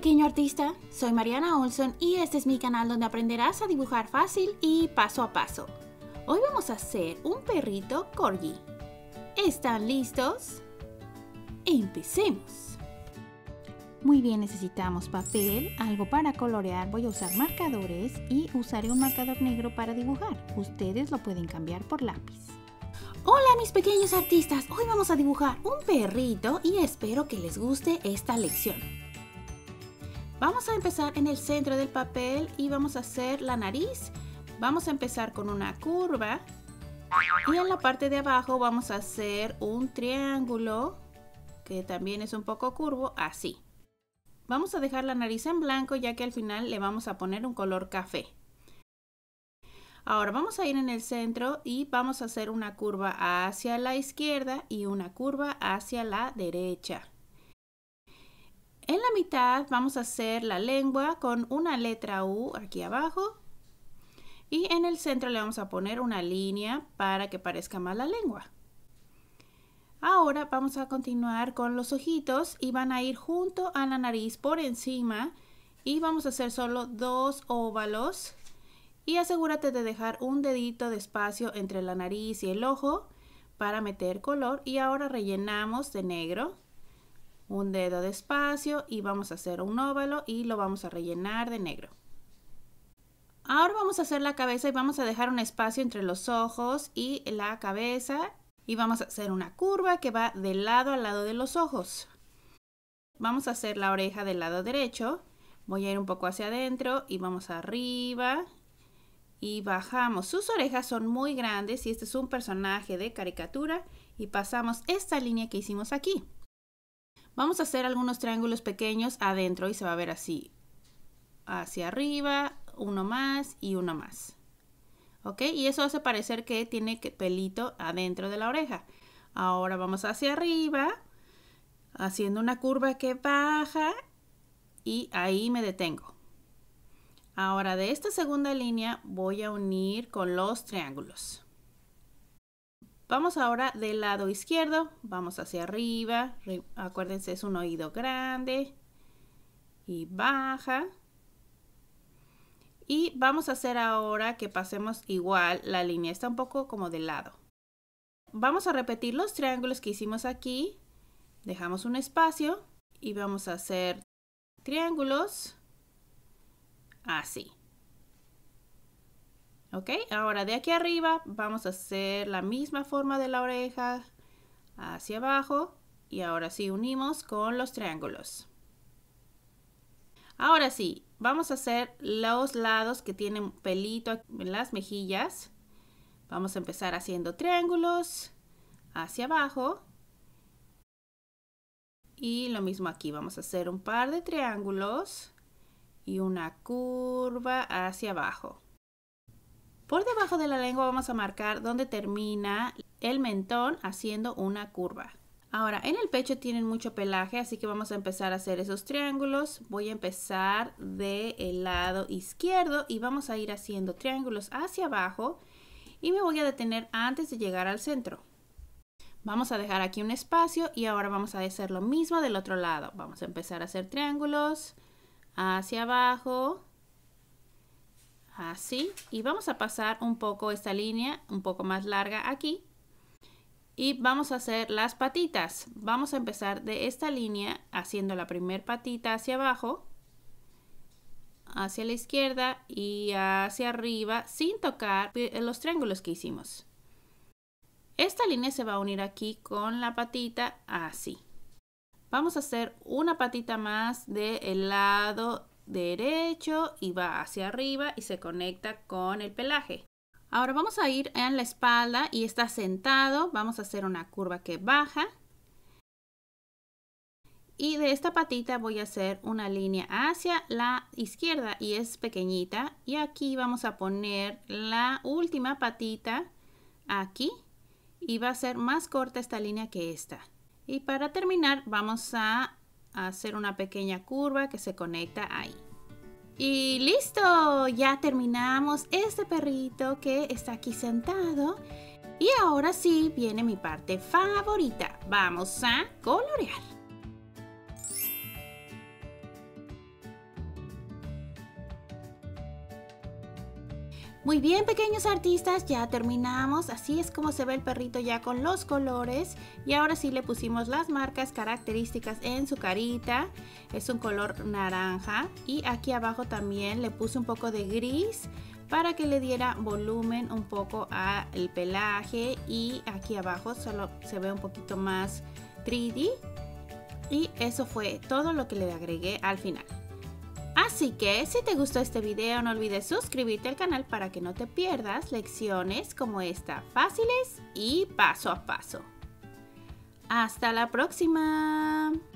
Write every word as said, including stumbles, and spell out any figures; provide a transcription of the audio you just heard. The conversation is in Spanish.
pequeño artista, soy Mariana Olson y este es mi canal donde aprenderás a dibujar fácil y paso a paso. Hoy vamos a hacer un perrito corgi. ¿Están listos? ¡Empecemos! Muy bien, necesitamos papel, algo para colorear, voy a usar marcadores y usaré un marcador negro para dibujar. Ustedes lo pueden cambiar por lápiz. Hola mis pequeños artistas, hoy vamos a dibujar un perrito y espero que les guste esta lección. Vamos a empezar en el centro del papel y vamos a hacer la nariz. Vamos a empezar con una curva y en la parte de abajo vamos a hacer un triángulo que también es un poco curvo, así. Vamos a dejar la nariz en blanco ya que al final le vamos a poner un color café. Ahora vamos a ir en el centro y vamos a hacer una curva hacia la izquierda y una curva hacia la derecha. En la mitad vamos a hacer la lengua con una letra U aquí abajo. Y en el centro le vamos a poner una línea para que parezca más la lengua. Ahora vamos a continuar con los ojitos y van a ir junto a la nariz por encima. Y vamos a hacer solo dos óvalos. Y asegúrate de dejar un dedito de espacio entre la nariz y el ojo para meter color. Y ahora rellenamos de negro. Un dedo de espacio y vamos a hacer un óvalo y lo vamos a rellenar de negro. Ahora vamos a hacer la cabeza y vamos a dejar un espacio entre los ojos y la cabeza. Y vamos a hacer una curva que va del lado al lado de los ojos. Vamos a hacer la oreja del lado derecho. Voy a ir un poco hacia adentro y vamos arriba. Y bajamos. Sus orejas son muy grandes y este es un personaje de caricatura. Y pasamos esta línea que hicimos aquí. Vamos a hacer algunos triángulos pequeños adentro y se va a ver así. Hacia arriba, uno más y uno más. ¿Ok? Y eso hace parecer que tiene pelito adentro de la oreja. Ahora vamos hacia arriba, haciendo una curva que baja y ahí me detengo. Ahora de esta segunda línea voy a unir con los triángulos. Vamos ahora del lado izquierdo, vamos hacia arriba, acuérdense es un oído grande y baja. Y vamos a hacer ahora que pasemos igual la línea, está un poco como de lado. Vamos a repetir los triángulos que hicimos aquí, dejamos un espacio y vamos a hacer triángulos así. Ok, ahora de aquí arriba vamos a hacer la misma forma de la oreja hacia abajo y ahora sí unimos con los triángulos. Ahora sí, vamos a hacer los lados que tienen pelito en las mejillas. Vamos a empezar haciendo triángulos hacia abajo. Y lo mismo aquí, vamos a hacer un par de triángulos y una curva hacia abajo. Por debajo de la lengua vamos a marcar donde termina el mentón haciendo una curva. Ahora, en el pecho tienen mucho pelaje, así que vamos a empezar a hacer esos triángulos. Voy a empezar del lado izquierdo y vamos a ir haciendo triángulos hacia abajo. Y me voy a detener antes de llegar al centro. Vamos a dejar aquí un espacio y ahora vamos a hacer lo mismo del otro lado. Vamos a empezar a hacer triángulos hacia abajo. Así, y vamos a pasar un poco esta línea, un poco más larga aquí. Y vamos a hacer las patitas. Vamos a empezar de esta línea haciendo la primera patita hacia abajo, hacia la izquierda y hacia arriba sin tocar los triángulos que hicimos. Esta línea se va a unir aquí con la patita así. Vamos a hacer una patita más del lado derecho y va hacia arriba y se conecta con el pelaje. Ahora vamos a ir en la espalda y está sentado. Vamos a hacer una curva que baja. Y de esta patita voy a hacer una línea hacia la izquierda y es pequeñita. Y aquí vamos a poner la última patita aquí. Y va a ser más corta esta línea que esta. Y para terminar vamos a hacer una pequeña curva que se conecta ahí. Y listo, ya terminamos este perrito que está aquí sentado. Y ahora sí viene mi parte favorita. Vamos a colorear. Muy bien, pequeños artistas, ya terminamos. Así es como se ve el perrito ya con los colores. Y ahora sí le pusimos las marcas características en su carita. Es un color naranja. Y aquí abajo también le puse un poco de gris para que le diera volumen un poco al pelaje. Y aquí abajo solo se ve un poquito más tres D. Y eso fue todo lo que le agregué al final. Así que si te gustó este video no olvides suscribirte al canal para que no te pierdas lecciones como esta, fáciles y paso a paso. ¡Hasta la próxima!